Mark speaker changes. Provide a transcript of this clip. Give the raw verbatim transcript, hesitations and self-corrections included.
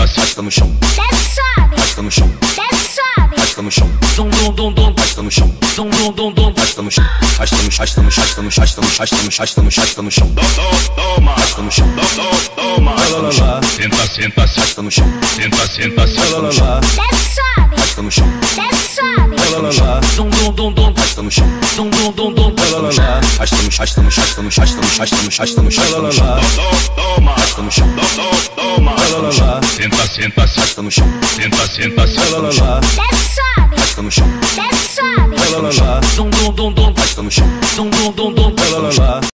Speaker 1: senta, arrasta no chão.
Speaker 2: Desce, sobe.
Speaker 1: Arrasta no chão.
Speaker 2: Desce, sobe.
Speaker 1: Arrasta no chão.
Speaker 2: Dom, dom, dom, dom.
Speaker 1: Arrasta no chão.
Speaker 2: Dom, dom, dom, dom.
Speaker 1: Arrasta no chão. Arrasta no chão. Arrasta no chão. Arrasta no chão. Arrasta no chão. Arrasta no chão. Arrasta no chão. Toma. Arrasta no chão. Toma. Arrasta no chão. Senta, senta, arrasta no chão. Senta, senta, arrasta no chão.
Speaker 2: Desce, sobe.
Speaker 1: Arrasta no chão.
Speaker 2: Desce, sobe.
Speaker 1: Arrasta no chão.
Speaker 2: Dom, dom, dom, dom.
Speaker 1: Arrasta no chão.
Speaker 2: Dom, dom, dom, dom.
Speaker 1: Arrasta no chão. Arrasta no chão. Arrasta no chão. Arrasta no chão. Arrasta no chão. Arrasta no chão. Toma. Arrasta no chão. Toma. Arrasta no chão. Senta, senta, arrasta no chão. Senta, senta.